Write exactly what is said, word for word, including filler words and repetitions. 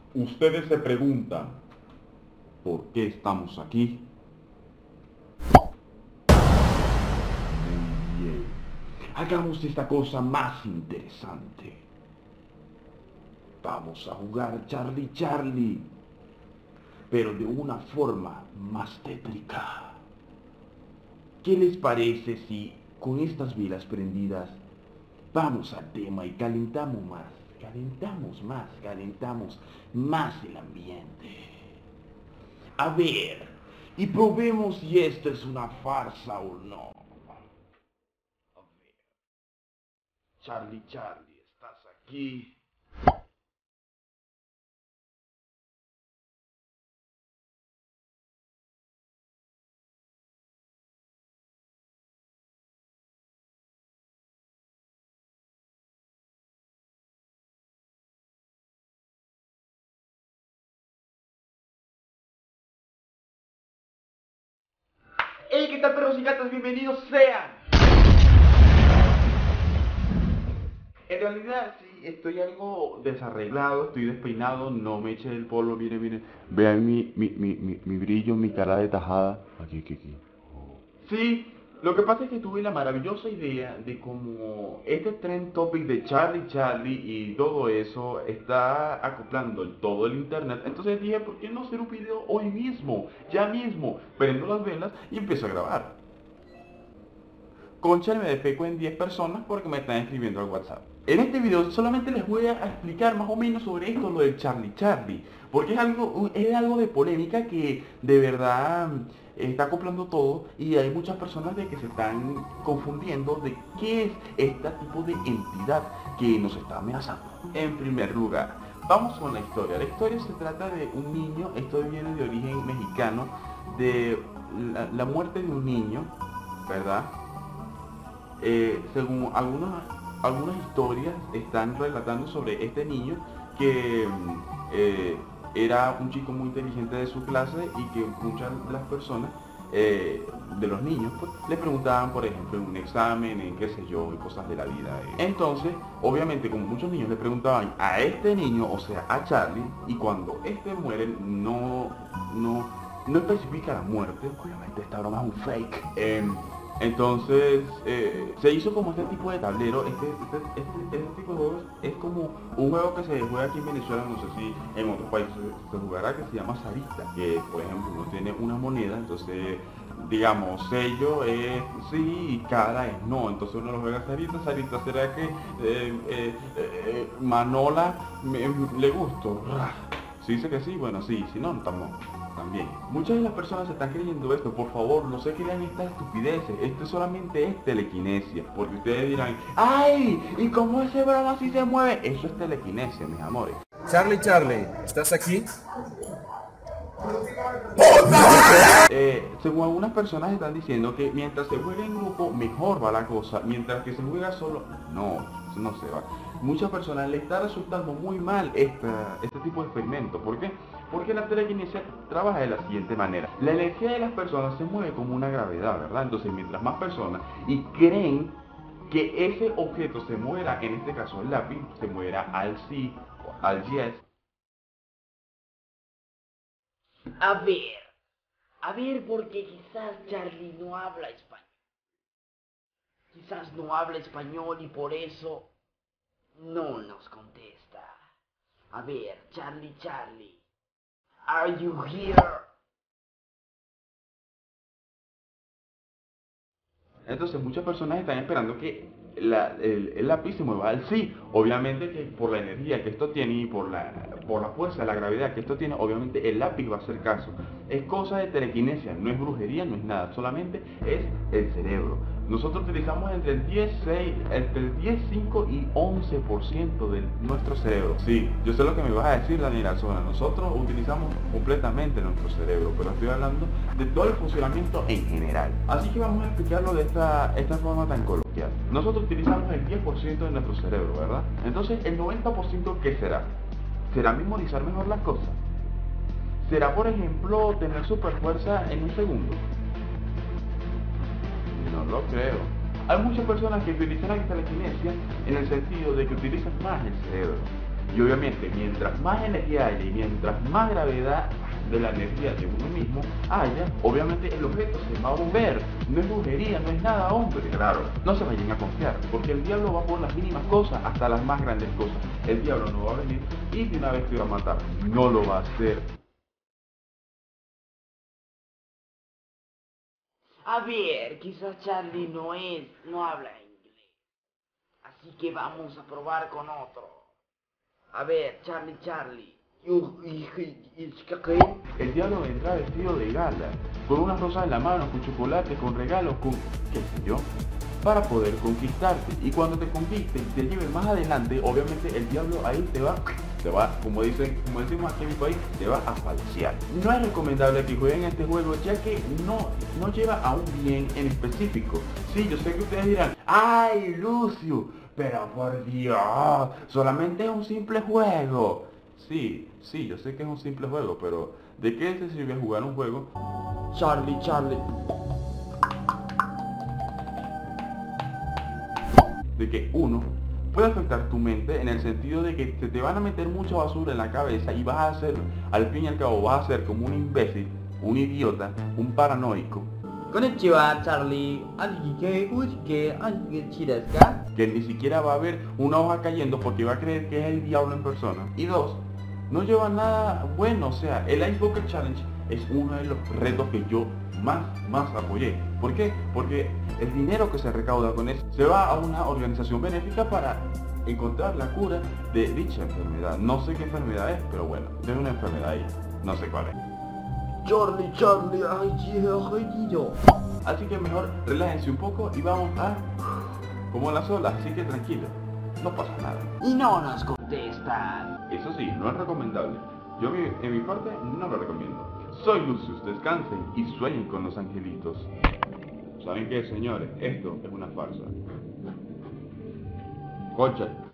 Ustedes se preguntan, ¿por qué estamos aquí? Muy bien. Hagamos esta cosa más interesante. Vamos a jugar Charlie Charlie, pero de una forma más tétrica. ¿Qué les parece si con estas velas prendidas vamos al tema y calentamos más, calentamos más, calentamos más el ambiente? A ver, y probemos si esto es una farsa o no. A ver, Charlie Charlie, ¿estás aquí? ¡Hey! ¿Qué tal, perros y gatos? Bienvenidos sean. En realidad sí, estoy algo desarreglado, estoy despeinado, no me eché el polvo, mire, mire. Vean mi, mi, mi, mi, mi brillo, mi cara de tajada. Aquí, aquí, aquí. Sí, lo que pasa es que tuve la maravillosa idea de cómo este trend topic de Charlie Charlie y todo eso está acoplando el- todo el internet. Entonces dije, ¿por qué no hacer un video hoy mismo? Ya mismo. Prendo las velas y empiezo a grabar. Concha, me defeco en diez personas porque me están escribiendo al WhatsApp. En este video solamente les voy a explicar más o menos sobre esto, lo del Charlie Charlie, porque es algo, es algo de polémica que de verdad está acoplando todo y hay muchas personas de que se están confundiendo de qué es este tipo de entidad que nos está amenazando. En primer lugar, vamos con la historia. La historia se trata de un niño, esto viene de origen mexicano, de la, la muerte de un niño, ¿verdad? Eh, según algunas, algunas historias están relatando sobre este niño que mm, eh, era un chico muy inteligente de su clase y que muchas de las personas, eh, de los niños, pues, le preguntaban, por ejemplo, en un examen, en qué sé yo, y cosas de la vida. Entonces, obviamente, como muchos niños le preguntaban a este niño, o sea, a Charlie, y cuando este muere, no, no, no especifica la muerte, obviamente esta broma es un fake. Em, entonces, eh, se hizo como este tipo de tablero. Este, este, este, este tipo de juegos es como un juego que se juega aquí en Venezuela, no sé si en otros países se, se jugará, que se llama Sarita, que por ejemplo uno tiene una moneda, entonces digamos, sello es sí y cara es no, entonces uno lo juega Sarita. Sarita, ¿será que eh, eh, eh, Manola me, le gustó? Si dice que sí, bueno, sí, si no, estamos también. Muchas de las personas están creyendo esto. Por favor, no se crean estas estupideces. Esto solamente es telequinesia. Porque ustedes dirán, ¡ay! ¿Y cómo ese broma así se mueve? Eso es telequinesia, mis amores. Charlie, Charlie, ¿estás aquí? Eh, según algunas personas están diciendo que mientras se juega en grupo, mejor va la cosa. Mientras que se juega solo, no, eso no se va. Muchas personas le está resultando muy mal esta, este tipo de experimento. ¿Por qué? Porque la telequinesia trabaja de la siguiente manera. La energía de las personas se mueve como una gravedad, ¿verdad? Entonces, mientras más personas y creen que ese objeto se muera, en este caso el lápiz, se muera al sí o al yes. A ver, a ver, porque quizás Charlie no habla español. Quizás no habla español y por eso no nos contesta. A ver, Charlie, Charlie, are you here? Entonces muchas personas están esperando que la- el, el lápiz se mueva al sí. Obviamente que por la energía que esto tiene y por la, por la fuerza, la gravedad que esto tiene, obviamente el lápiz va a hacer caso. Es cosa de telequinesia, no es brujería, no es nada, solamente es el cerebro. Nosotros utilizamos entre el diez, seis, entre el diez, cinco y once por ciento de nuestro cerebro. Sí, yo sé lo que me vas a decir, Daniela Zona. Nosotros utilizamos completamente nuestro cerebro, pero estoy hablando de todo el funcionamiento en general. Así que vamos a explicarlo de esta, esta forma tan coloquial. Nosotros utilizamos el diez por ciento de nuestro cerebro, ¿verdad? Entonces, el noventa por ciento, ¿qué será? ¿Será memorizar mejor las cosas? ¿Será, por ejemplo, tener super fuerza en un segundo? No lo creo. Hay muchas personas que utilizan la telequinesia en el sentido de que utilizan más el cerebro. Y obviamente, mientras más energía haya y mientras más gravedad de la energía de uno mismo haya, obviamente el objeto se va a mover. No es brujería, no es nada, hombre. Claro, no se vayan a confiar, porque el diablo va por las mínimas cosas hasta las más grandes cosas. El diablo no va a venir y de una vez te va a matar. No lo va a hacer. A ver, quizás Charlie no es, no habla inglés. Así que vamos a probar con otro. A ver, Charlie, Charlie. El diablo vendrá vestido de gala, con unas rosas en la mano, con chocolate, con regalos, con qué sé yo, para poder conquistarte. Y cuando te conquiste y te lleve más adelante, obviamente el diablo ahí te va, te va, como dicen, como decimos aquí en mi país, te va a falsear. No es recomendable que jueguen este juego, ya que no, no lleva a un bien en específico. Sí, yo sé que ustedes dirán, ¡ay, Lucio! Pero por Dios, solamente es un simple juego. Sí, sí, yo sé que es un simple juego, pero ¿de qué te sirve jugar un juego? Charlie, Charlie. De que uno puede afectar tu mente en el sentido de que te, te van a meter mucha basura en la cabeza y vas a hacer, al fin y al cabo vas a ser como un imbécil, un idiota, un paranoico. Konnichiwa, Charlie. Que ni siquiera va a haber una hoja cayendo porque va a creer que es el diablo en persona. Y dos, no lleva nada bueno. O sea, el Ice Bucket Challenge es uno de los retos que yo más, más apoyé. ¿Por qué? Porque el dinero que se recauda con eso se va a una organización benéfica para encontrar la cura de dicha enfermedad. No sé qué enfermedad es, pero bueno, es una enfermedad ahí. No sé cuál es. Charlie, Charlie, ay, yo. Así que mejor relájense un poco y vamos a... como las olas, así que tranquilo, no pasa nada. Y no nos contestan. Eso sí, no es recomendable. Yo en mi parte no lo recomiendo. Soy Lucius, descansen y sueñen con los angelitos. ¿Saben qué, señores? Esto es una farsa. Concha.